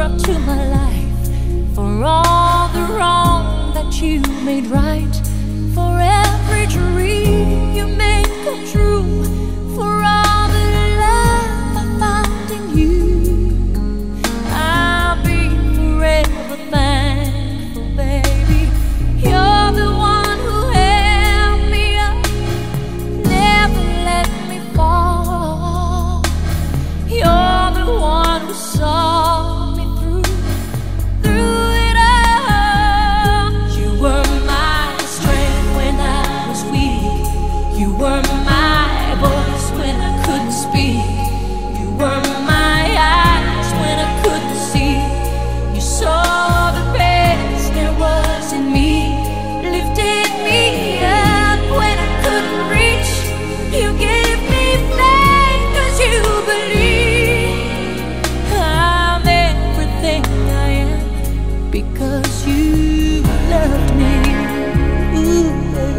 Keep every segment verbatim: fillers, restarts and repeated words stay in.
brought to my life, for all the wrong that you made right, for every dream you made come true, for all the love I found in you. I'll be forever thankful, baby. You're the one who held me up, never let me fall. You're the one who saw me through, through it all. You were my strength when I was weak. You were my voice when I couldn't speak. You were my eyes when I couldn't see. You saw the best there was in me, lifted me up when I couldn't reach. You gave me faith 'cause you believe I'm everything I am because you loved me. Ooh,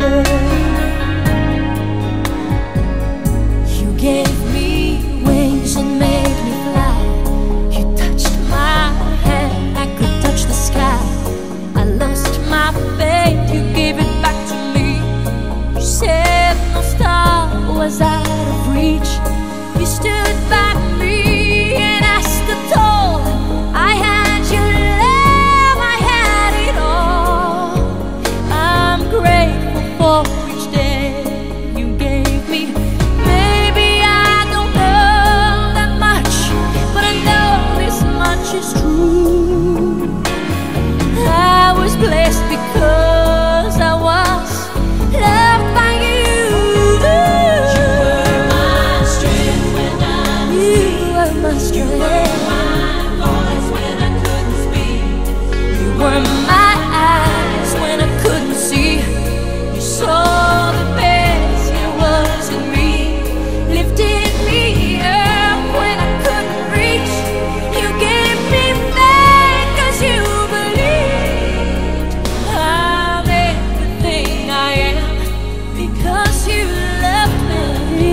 you gave me wings and made me fly. You touched my hand, I could touch the sky. I lost my faith, you gave it back to me. You said no star was out of reach. You stood by me and I stood tall. I had your love, I had it all. I'm grateful for each day you gave me. Maybe I don't know that much, but I know this much is true. I was blessed because I was loved by you. You were my strength when I was weak. You were my strength. You were my voice when I couldn't speak. You were my eyes when I couldn't see. You saw the best there was in me, lifted me up when I couldn't reach. You gave me faith 'cause you believed I'm everything I am because you loved me.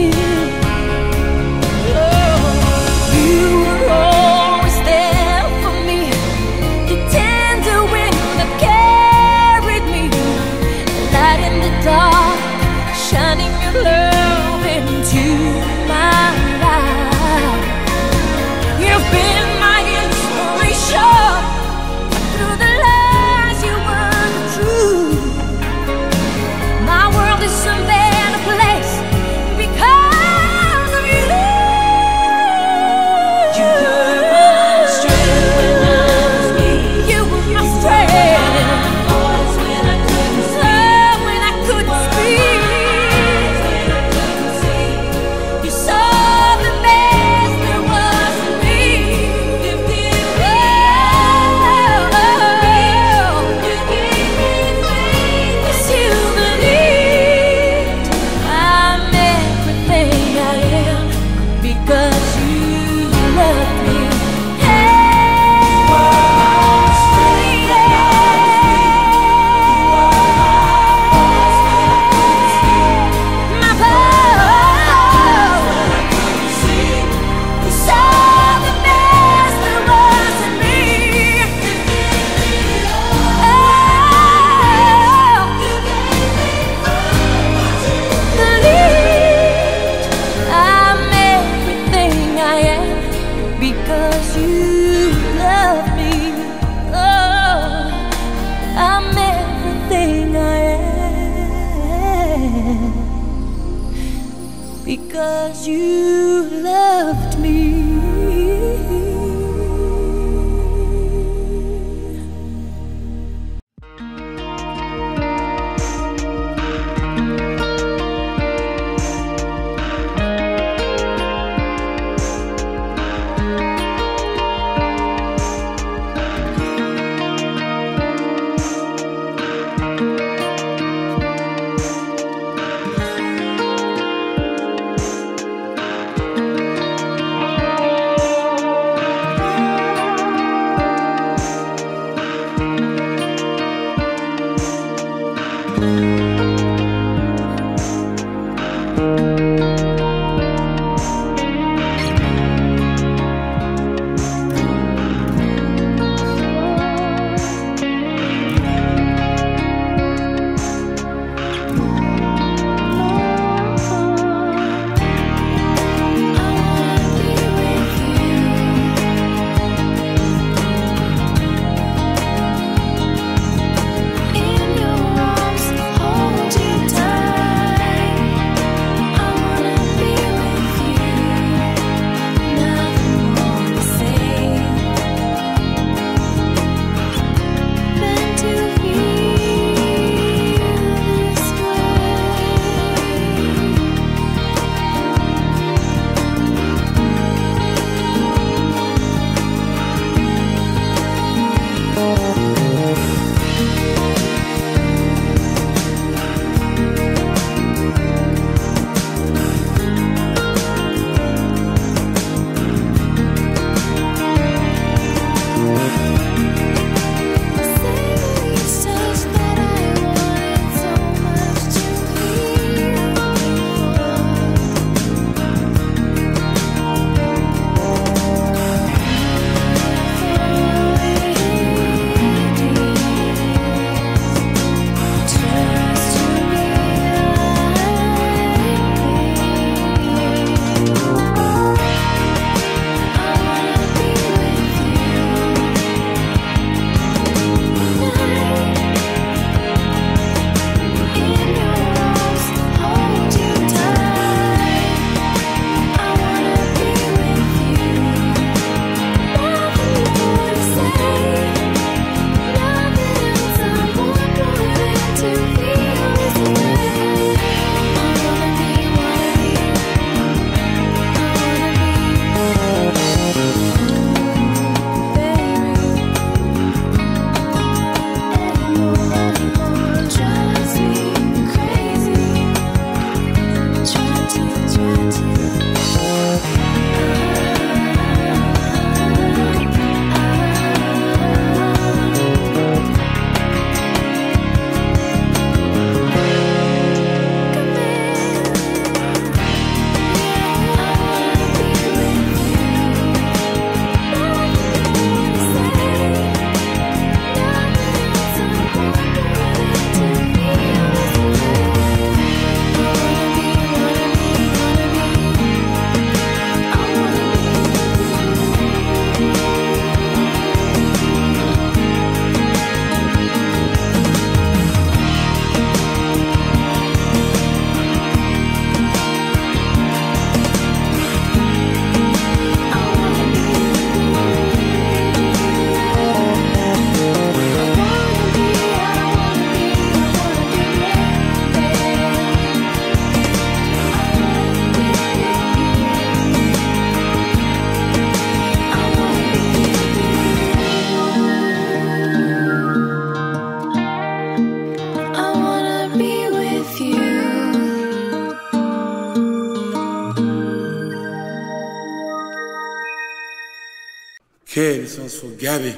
Oh, you were always there for me, the tender wind that carried me, light in the dark, shining your love into my life. You've been my inspiration through the lies you weren't true. My world is a better place because of you. You were my strength when I was weak. You were my strength. Voice when I couldn't speak. When I couldn't speak. When I couldn't see. You saw the best there was in me. Lifted me up. You gave me faith 'cause you believed I'm everything I am because you loved me. My you saw the best there was in me. Believed I'm everything I am because you love me. Oh, I'm everything I am because you loved me. Okay, this one's for Gabby.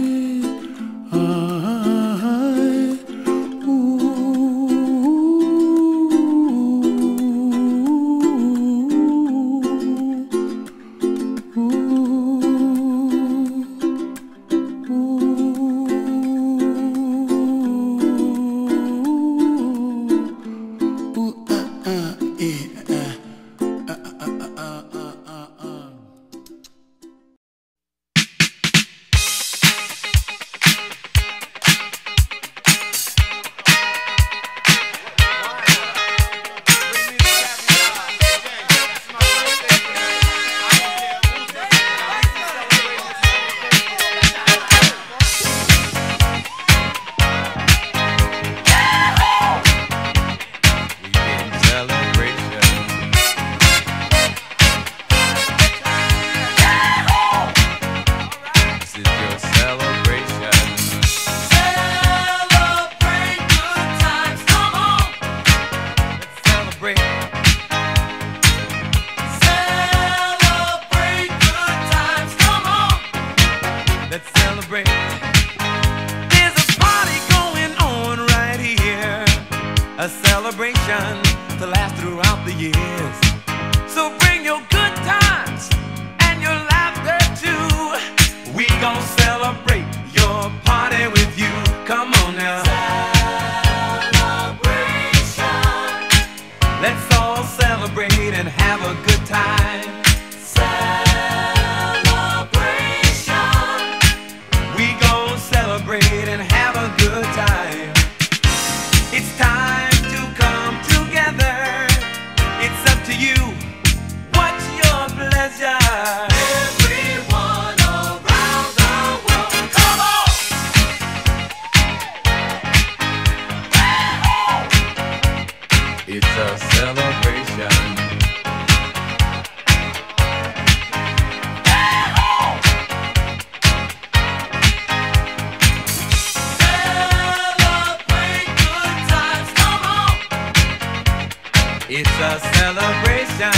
Ooh. It's a celebration.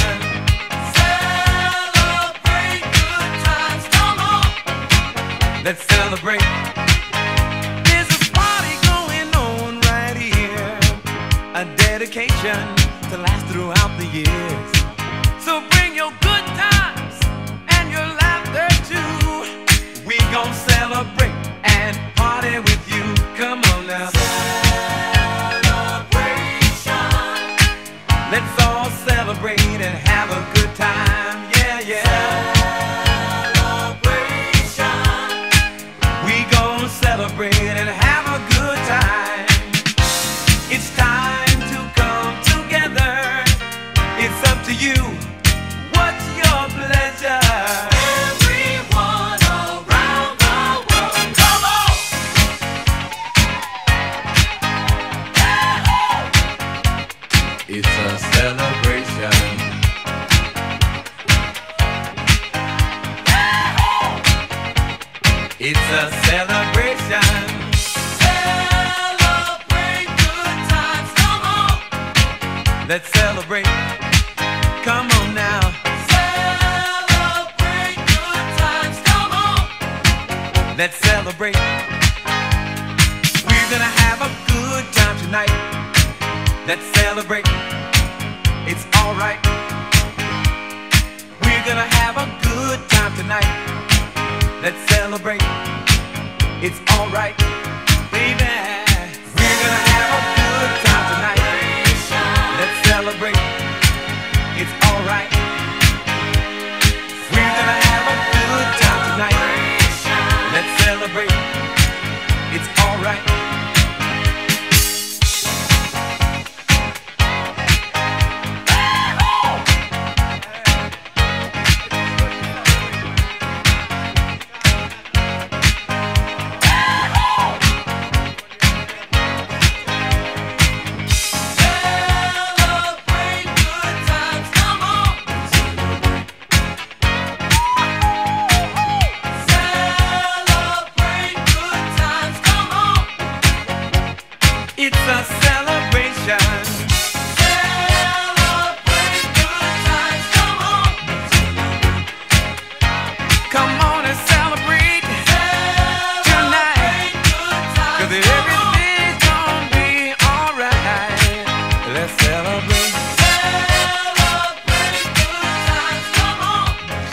Celebrate good times, come on. Let's celebrate. There's a party going on right here, a dedication to last throughout the years. So bring your good times and your laughter too. We gon' celebrate and party with you. Come on now. Celebration. Let's all celebrate and have a good time. Yeah, yeah. Celebration. We gon' celebrate and have a good time. It's time to come together. It's up to you. What's your pleasure? Everyone around the world, come on! It's a celebration. It's a celebration. Celebrate good times, come on! Let's celebrate. Come on now. Celebrate good times, come on. Let's celebrate. We're gonna have a good time tonight. Let's celebrate. It's alright. We're gonna have a good time tonight. Let's celebrate. It's alright, baby. We're gonna have a good time tonight. Let's celebrate. It's alright. We're gonna have a good time tonight. Let's celebrate. It's alright. It's a celebration. Celebrate good times, come on. Come on and celebrate tonight. Cause everything's gonna be alright. Let's celebrate. Celebrate good times, come on.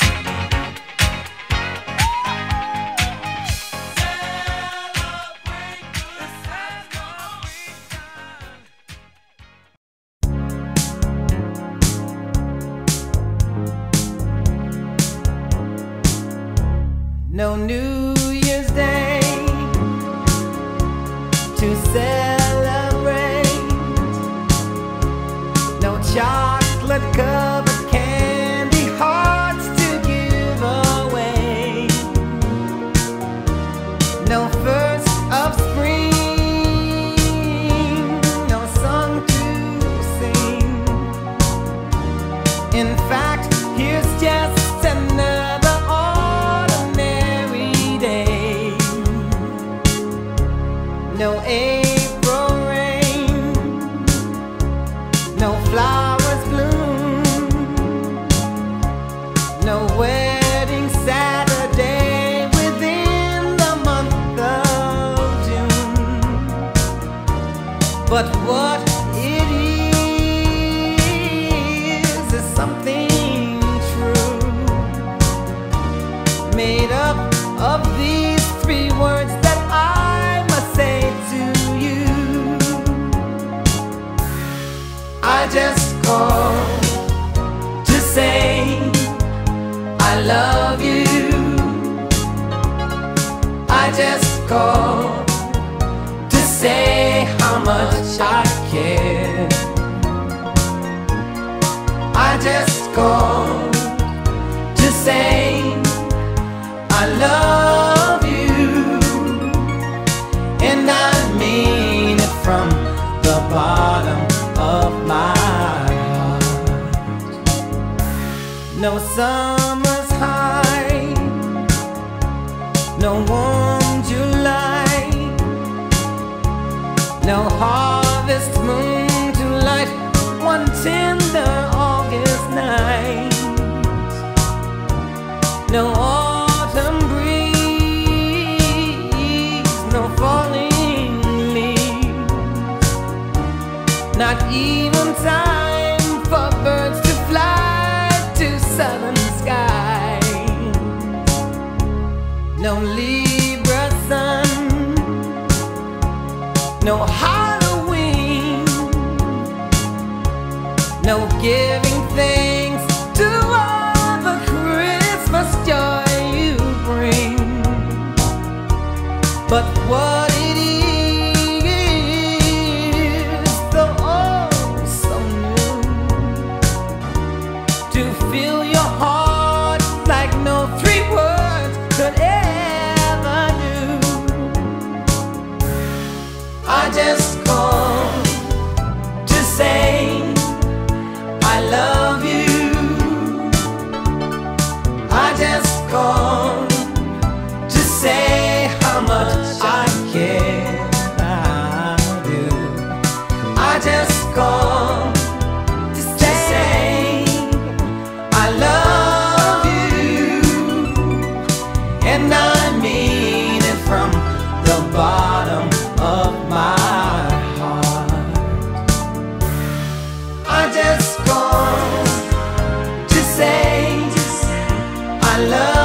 No New Year's Day to celebrate. No chocolate covered candy hearts to give away. No first of spring, no song to sing. In fact, here's just another no April rain, no flowers bloom, no wedding Saturday within the month of June. But what it is is something true, made up of these three words that I must say to you. I just called to say I love you. I just called to say how much I care. I just called to say I love you, and I mean it from the bottom of my heart. No summer's high, no warm July, no harvest moon to light one tender no autumn breeze, no falling leaves, not even time for birds to fly to southern skies, no Libra sun, no Halloween, no giving thanks to all the Christmas joy you bring. But what it is, though oh so new, to fill your heart like no three words could ever do. I just called to say I love you. I just called to say how much I care. I do. I just called to say I love you, and I mean it from the bottom of my heart. I just called to say I love you.